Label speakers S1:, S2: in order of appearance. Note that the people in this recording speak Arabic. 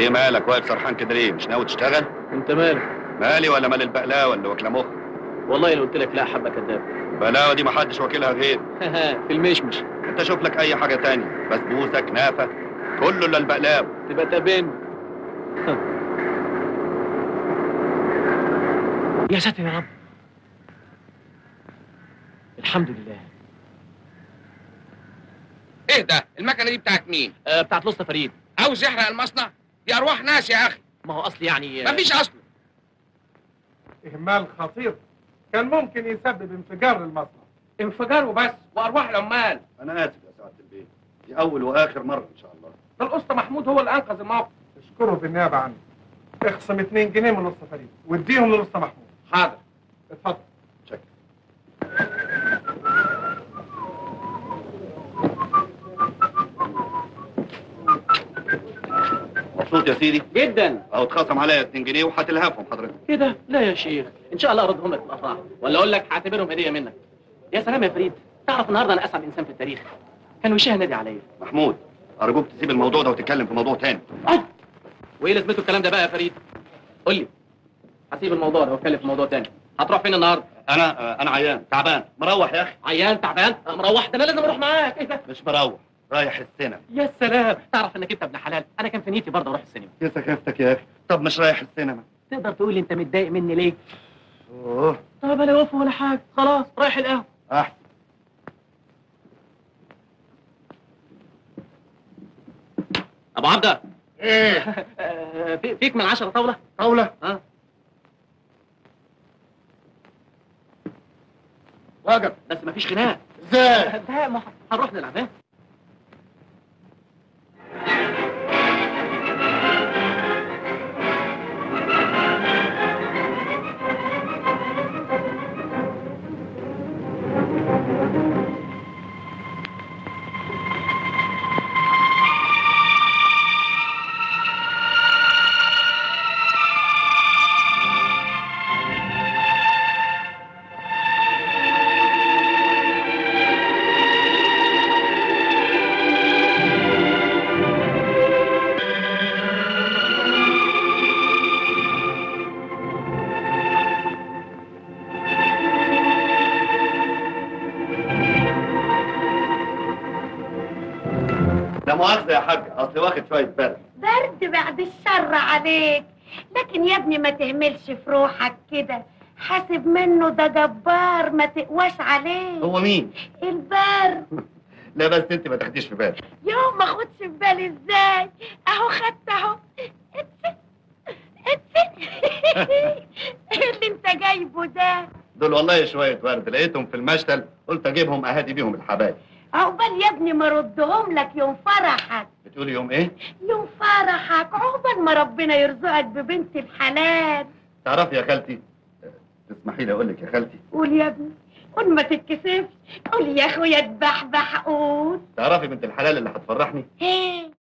S1: ايه مالك واقف سرحان كده ليه؟ مش ناوي تشتغل؟
S2: انت مالك؟
S1: مالي ولا مال البقلاوه اللي واكله مخ؟
S2: والله لو قلت لك لا حبه كذاب.
S1: البقلاوه دي محدش واكلها غير
S2: في المشمش.
S1: انت شوف لك اي حاجه تانية، بسبوسه كنافه كله الا البقلاوه.
S2: تبقى تبين. يا ساتر يا رب. الحمد لله.
S3: ايه ده؟ المكنه دي بتاعت مين؟
S2: بتاعت لسطى فريد.
S3: عاوز يحرق المصنع؟ دي ارواح ناس يا اخي.
S2: ما هو اصل يعني
S3: مفيش اصل.
S4: إهمال خطير كان ممكن يسبب انفجار للمصنع.
S3: انفجار وبس وارواح العمال.
S1: انا اسف يا سعاده البيه، دي اول واخر مره ان شاء الله.
S3: ده الاسطى محمود هو اللي انقذ الموقف.
S4: اشكره بالنيابه عني. اخصم 2 جنيه من الاسطى فريد واديهم للاسطى محمود.
S3: حاضر.
S4: اتفضل.
S1: شكرا. مبسوط يا سيدي؟
S2: جدا.
S1: اهو اتخصم عليا 2 جنيه وهتلهفهم حضرتك.
S2: كده؟ لا يا شيخ، ان شاء الله اردهم لك في الافراح، ولا اقول لك هعتبرهم هديه منك. يا سلام يا فريد، تعرف النهارده انا اسعد انسان في التاريخ. كان وشها نادي عليا.
S1: محمود ارجوك تسيب الموضوع ده وتتكلم في موضوع تاني.
S2: وايه لازمته الكلام ده بقى يا فريد؟ قول لي. هسيب الموضوع ده واتكلم في موضوع تاني. هتروح فين النهارده؟
S1: انا عيان تعبان مروح يا اخي.
S2: عيان تعبان؟ مروح؟ ده انا لازم اروح معاك. ايه ده؟
S1: مش مروح، رايح السينما.
S2: يا سلام، تعرف انك انت ابن حلال، انا كان في نيتي برضه اروح السينما.
S1: يا سكافتك يا اخي. طب مش رايح السينما؟
S2: تقدر تقول لي انت متضايق مني ليه؟
S1: اوه
S2: طب انا وقف ولا حاجه، خلاص رايح القهوه.
S1: احسن.
S2: ابو عبده.
S1: ايه؟
S2: فيك من 10 طاوله؟
S1: طاوله؟
S2: ها؟
S1: واجب.
S2: بس مفيش خناق.
S1: ازاي؟
S2: ده ما هنروح نلعب. ايه؟
S1: لا مؤاخذة يا حاج، أصل واخد شوية برد.
S5: برد بعد الشر عليك، لكن يا ابني ما تهملش في روحك كده، حاسب منه ده جبار ما تقواش عليه.
S1: هو مين؟
S5: البرد.
S1: لا بس أنت ما تاخديش في بالك.
S5: يوم ما خدش في بالي ازاي؟ اهو خدت اهو. ايه اللي انت جايبه ده؟
S1: دول والله شوية ورد لقيتهم في المشتل، قلت أجيبهم أهادي بيهم الحبايب.
S5: عقبال يا ابني ما ردهم لك يوم فرحك.
S1: بتقولي يوم إيه؟
S5: يوم فرحك، عقبال ما ربنا يرزقك ببنت الحلال.
S1: تعرفي يا خالتي، تسمحي لي أقول لك يا خالتي.
S5: قول يا ابني، قول ما تتكسفش، قول يا اخويا اتبحبح قول.
S1: تعرفي بنت الحلال اللي هتفرحني؟
S5: ايه؟